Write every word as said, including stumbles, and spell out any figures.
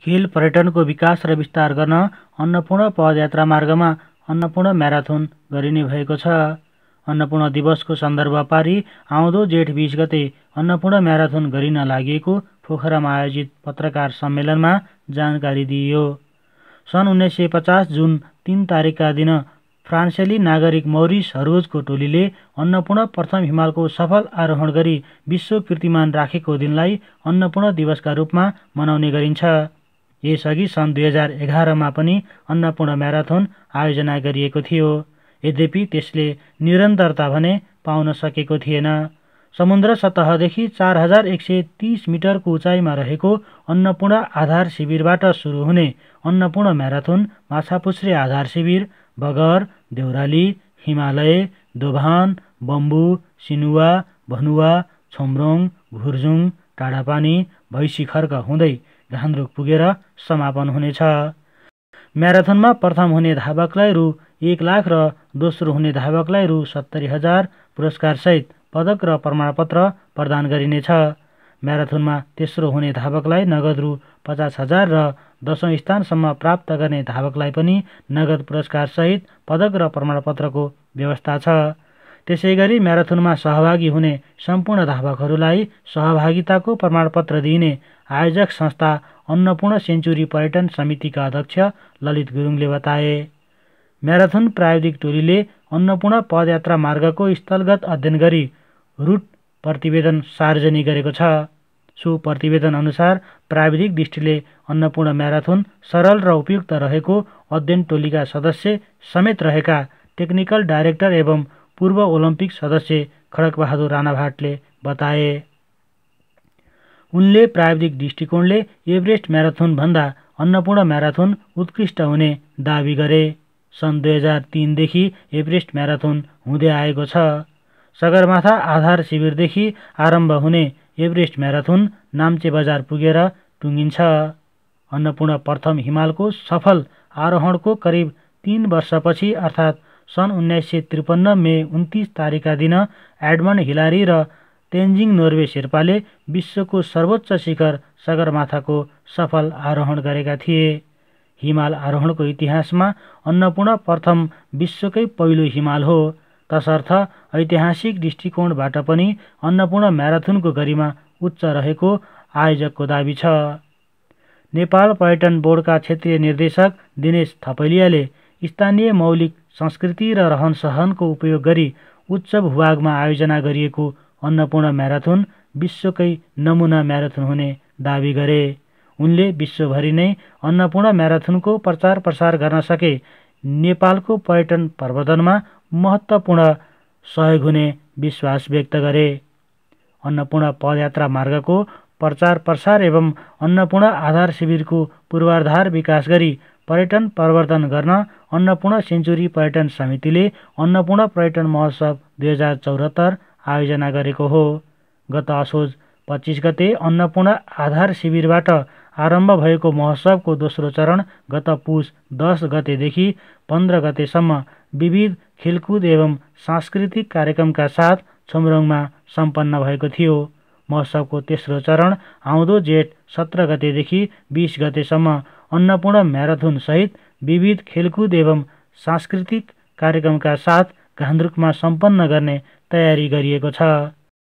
खेल पर्यटनको विकास र विस्तार गर्न अन्नपूर्ण पदयात्रा मार्गमा अन्नपूर्ण म्याराथन गरिने भएको छ। अन्नपूर्ण दिवसको सन्दर्भ पारी आउँदो जेठ बीस गते अन्नपूर्ण म्याराथन गरिन लागेको पोखरामा आयोजित पत्रकार सम्मेलनमा जानकारी दिइयो। सन् उन्नाइस सय पचास जुन तीन तारिकका दिन फ्रान्सेली नागरिक मौरिस हरोजको टोलीले अन्नपूर्ण प्रथम हिमालको सफल आरोहण गरी विश्व कीर्तिमान राखेको दिनलाई अन्नपूर्ण दिवसका रूपमा मनाउने गरिन्छ। यसअघि सन् दुई हजार एघारमा पनि अन्नपूर्ण म्याराथन आयोजना गरिएको थियो। यद्यपि त्यसले निरन्तरता भने पाउन सकेको थिएन। समुद्र सतहदेखि चार हजार एक सय तीस मिटरको उचाइमा रहेको अन्नपूर्ण आधार शिविरबाट सुरु हुने अन्नपूर्ण म्याराथन माछापुच्छ्रे आधार शिविर, बगर, देउराली, हिमालय, दोभान, बम्बु, सिनुवा, भनुवा, छोम्रोङ, घुर्जुङ, टाढापानी, भैँसी खर्क हुँदै घान्द्रुक पुगेर समापन हुनेछ। म्याराथनमा प्रथम हुने धावकलाई रु एक लाख र दोस्रो हुने धावकलाई रु सत्तरी हजार पुरस्कारसहित पदक र प्रमाणपत्र प्रदान गरिनेछ। म्याराथनमा तेस्रो हुने धावकलाई नगद रु पचास हजार र दशौं स्थानसम्म प्राप्त गर्ने धावकलाई पनि नगद पुरस्कारसहित पदक र प्रमाणपत्रको व्यवस्था छ। त्यसैगरी म्याराथनमा सहभागी हुने सम्पूर्ण धावकहरूलाई सहभागिताको प्रमाणपत्र दिइने आयोजक संस्था अन्नपूर्ण सेन्चुरी पर्यटन समितिका अध्यक्ष ललित गुरुङले बताए। म्याराथन प्राविधिक टोलीले अन्नपूर्ण पदयात्रा मार्गको स्थलगत अध्ययन गरी रुट प्रतिवेदन सार्वजनिक गरेको छ। सो प्रतिवेदन अनुसार प्राविधिक दृष्टिले अन्नपूर्ण म्याराथन सरल र उपयुक्त रहेको अध्ययन टोलीका सदस्य समेत रहेका टेक्निकल डाइरेक्टर एवं पूर्व ओलम्पिक सदस्य खड्गबहादुर राणाभाटले बताए। उनले प्राविधिक दृष्टिकोणले एभरेस्ट म्याराथन भन्दा अन्नपूर्ण म्याराथन उत्कृष्ट हुने दावी गरे। सन् दुई हजार तीनदेखि एभरेस्ट म्याराथन हुँदै आएको छ। सगरमाथा आधार शिविरदेखि आरम्भ हुने एभरेस्ट म्याराथन नाम्चे बजार पुगेर टुङ्गिन्छ। अन्नपूर्ण प्रथम हिमालको सफल आरोहणको करिब तीन वर्षपछि अर्थात् सन् उन्नाइस सय त्रिपन्न मे उन्तिस तारिकका दिन एडमन्ड हिलारी र तेन्जिङ नोर्वे शेर्पाले विश्वको सर्वोच्च शिखर सगरमाथाको सफल आरोहण गरेका थिए। हिमाल आरोहणको इतिहासमा अन्नपूर्ण प्रथम विश्वकै पहिलो हिमाल हो। तसर्थ ऐतिहासिक दृष्टिकोणबाट पनि अन्नपूर्ण म्याराथनको गरिमा उच्च रहेको आयोजकको दावी छ। नेपाल पर्यटन बोर्डका क्षेत्रीय निर्देशक दिनेश थपलियाले स्थानीय मौलिक संस्कृति र रहनसहनको उपयोग गरी उच्च भूभागमा आयोजना गरिएको अन्नपूर्ण म्याराथन विश्वकै नमुना म्याराथन हुने दावी गरे। उनले विश्वभरि नै अन्नपूर्ण म्याराथनको प्रचार प्रसार गर्न सके नेपालको पर्यटन प्रवर्धनमा महत्त्वपूर्ण सहयोग हुने विश्वास व्यक्त गरे। अन्नपूर्ण पदयात्रा मार्गको प्रचार प्रसार एवं अन्नपूर्ण आधार शिविरको पूर्वाधार विकास गरी पर्यटन प्रवर्धन गर्न अन्नपूर्ण सेन्चुरी पर्यटन समितिले अन्नपूर्ण पर्यटन महोत्सव दुई हजार चौहत्तर आयोजना गरेको हो। गत असोज पच्चिस गते अन्नपूर्ण आधार शिविरबाट आरम्भ भएको महोत्सवको दोस्रो चरण गत पुस दस गतेदेखि पन्ध्र गतेसम्म विविध खेलकुद एवं सांस्कृतिक कार्यक्रमका साथ छोम्रोङमा सम्पन्न भएको थियो। महोत्सवको तेस्रो चरण आउँदो जेठ सत्र गतेदेखि बीस गतेसम्म अन्नपूर्ण म्याराथन सहित विविध खेलकुद एवं सांस्कृतिक कार्यक्रमका साथ घान्द्रुकमा सम्पन्न गर्ने तयारी गरिएको छ।